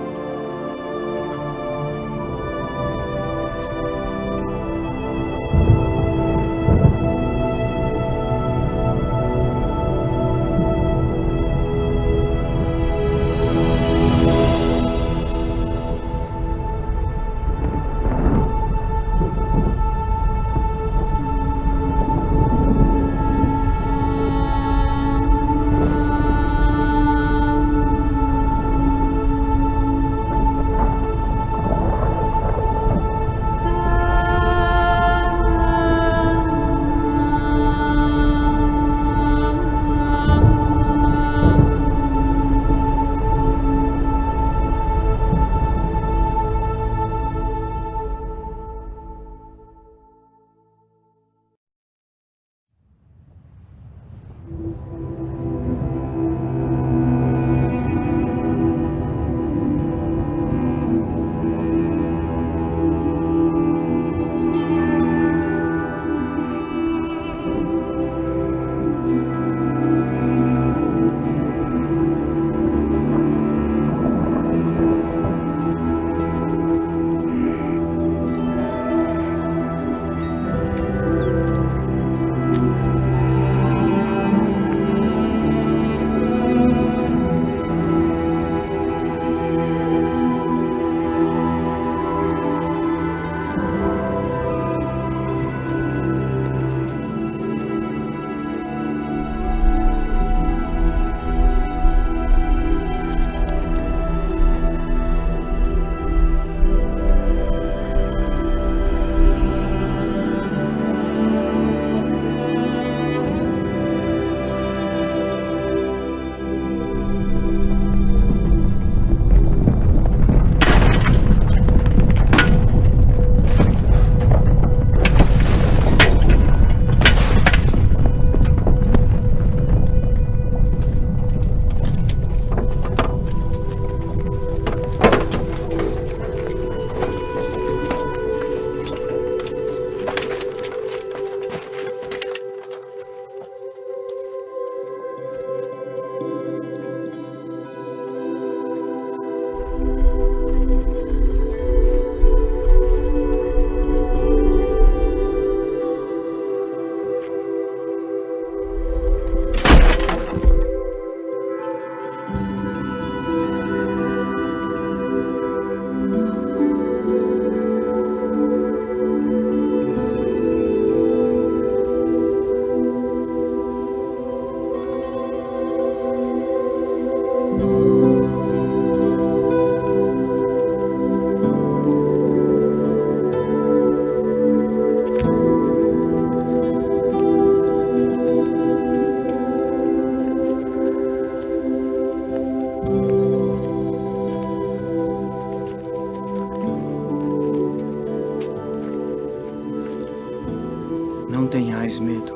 Não tenhais medo,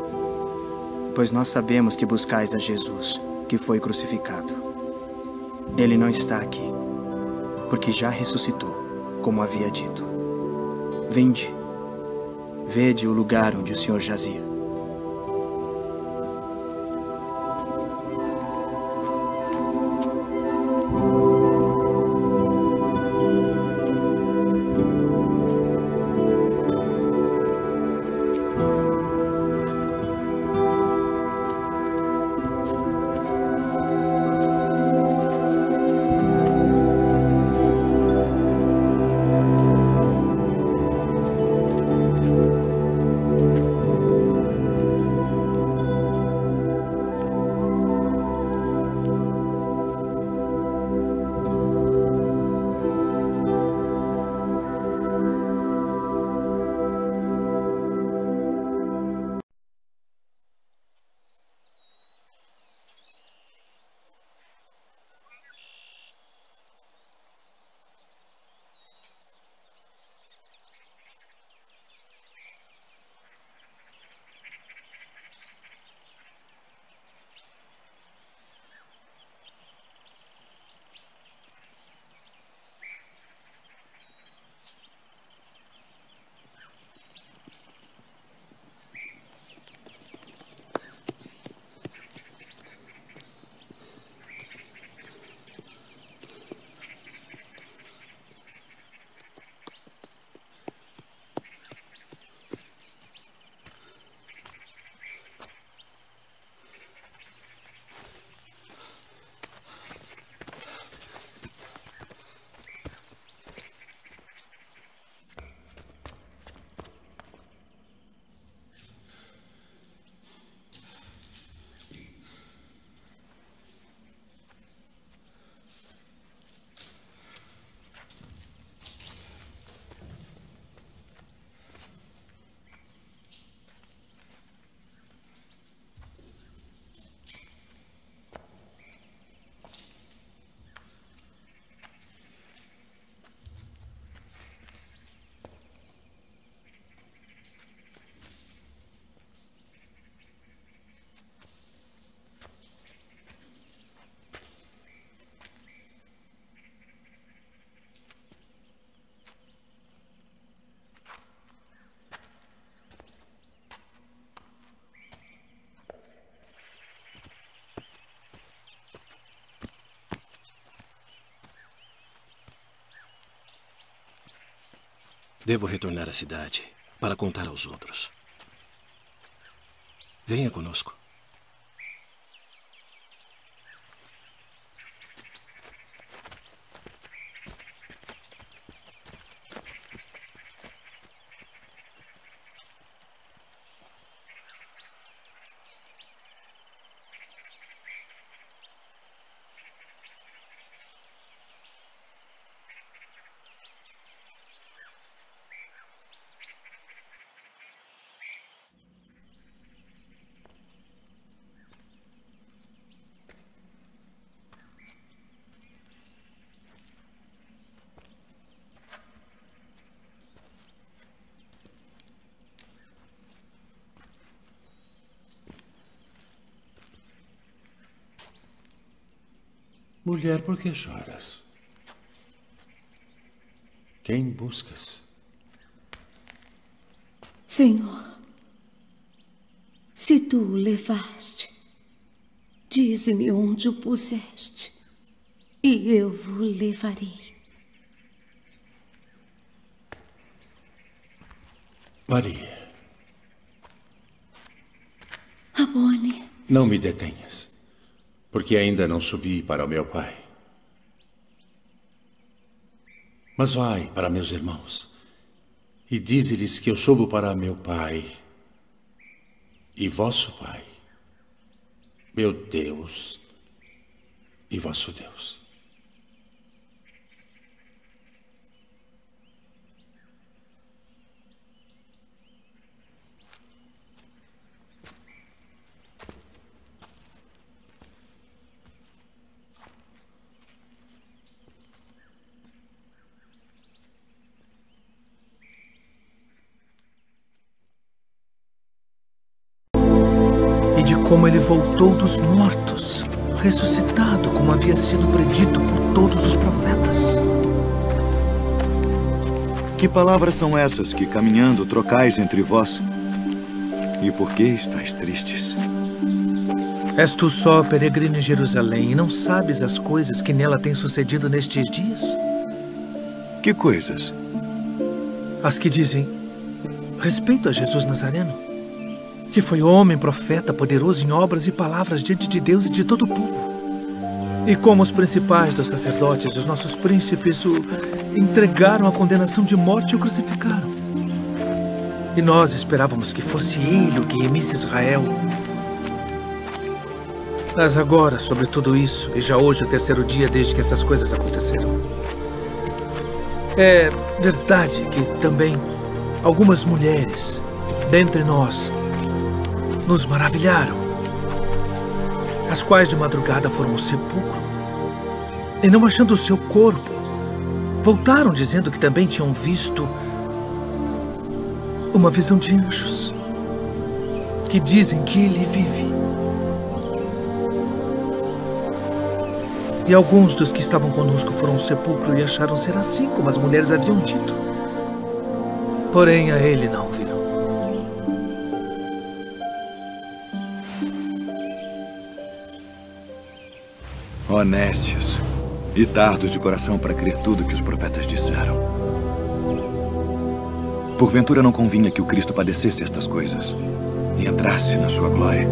pois nós sabemos que buscais a Jesus, que foi crucificado. Ele não está aqui, porque já ressuscitou, como havia dito. Vinde, vede o lugar onde o Senhor jazia. Devo retornar à cidade para contar aos outros. Venha conosco. Mulher, por que choras? Quem buscas? Senhor, se tu o levaste, dize-me onde o puseste, e eu o levarei. Maria. Rabboni. Não me detenhas, porque ainda não subi para o meu Pai. Mas vai para meus irmãos e dize-lhes que eu subo para meu Pai e vosso Pai, meu Deus e vosso Deus. De como ele voltou dos mortos, ressuscitado, como havia sido predito por todos os profetas. Que palavras são essas que, caminhando, trocais entre vós? E por que estáis tristes? És tu só peregrino em Jerusalém e não sabes as coisas que nela têm sucedido nestes dias? Que coisas? As que dizem respeito a Jesus Nazareno, que foi homem, profeta, poderoso em obras e palavras diante de Deus e de todo o povo. E como os principais dos sacerdotes e os nossos príncipes o entregaram à condenação de morte e o crucificaram. E nós esperávamos que fosse ele o que remisse Israel. Mas agora, sobre tudo isso, e já hoje o terceiro dia desde que essas coisas aconteceram, é verdade que também algumas mulheres dentre nós nos maravilharam, as quais de madrugada foram ao sepulcro e, não achando o seu corpo, voltaram dizendo que também tinham visto uma visão de anjos que dizem que ele vive. E alguns dos que estavam conosco foram ao sepulcro e acharam ser assim como as mulheres haviam dito. Porém, a ele não viram. Honestos e tardos de coração para crer tudo que os profetas disseram. Porventura não convinha que o Cristo padecesse estas coisas e entrasse na sua glória.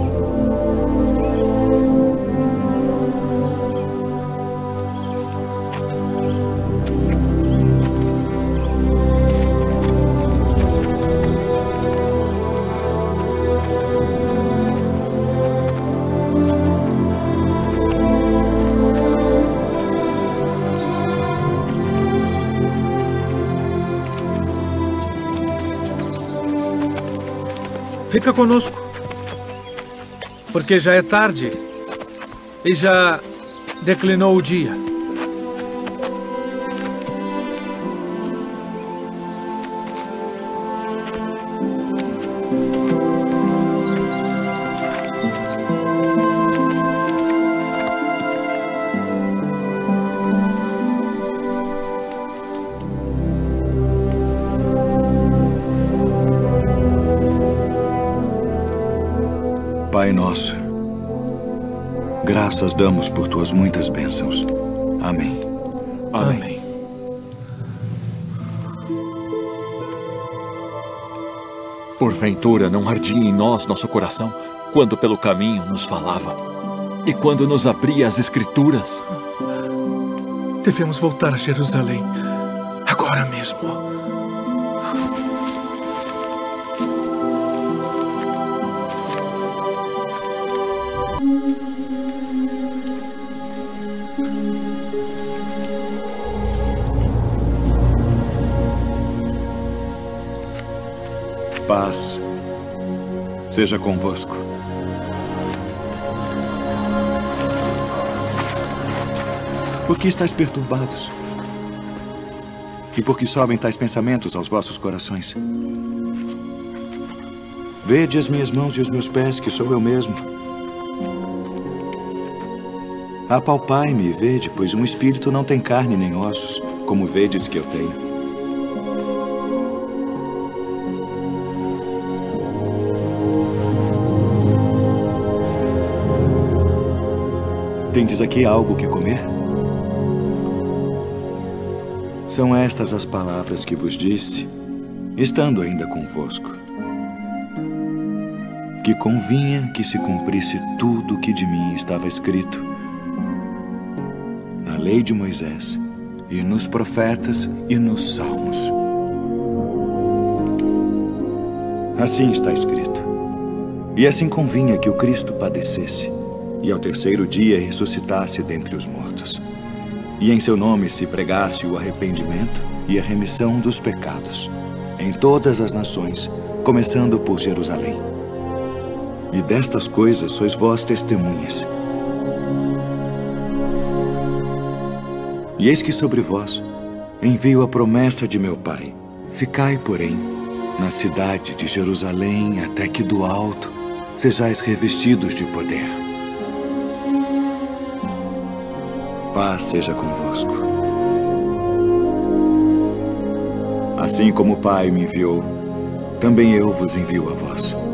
Fica conosco, porque já é tarde e já declinou o dia. Pai nosso, graças damos por tuas muitas bênçãos. Amém. Amém. Porventura não ardia em nós nosso coração quando pelo caminho nos falava e quando nos abria as Escrituras? Devemos voltar a Jerusalém agora mesmo. Paz seja convosco. Por que estáis perturbados? E por que sobem tais pensamentos aos vossos corações? Vede as minhas mãos e os meus pés, que sou eu mesmo. Apalpai-me e vede, pois um espírito não tem carne nem ossos, como vedes que eu tenho. Tendes aqui algo que comer? São estas as palavras que vos disse, estando ainda convosco. Que convinha que se cumprisse tudo o que de mim estava escrito na lei de Moisés, e nos profetas e nos salmos. Assim está escrito. E assim convinha que o Cristo padecesse, e ao terceiro dia ressuscitasse dentre os mortos. E em seu nome se pregasse o arrependimento e a remissão dos pecados, em todas as nações, começando por Jerusalém. E destas coisas sois vós testemunhas. E eis que sobre vós envio a promessa de meu Pai. Ficai, porém, na cidade de Jerusalém, até que do alto sejais revestidos de poder. Paz seja convosco. Assim como o Pai me enviou, também eu vos envio a vós.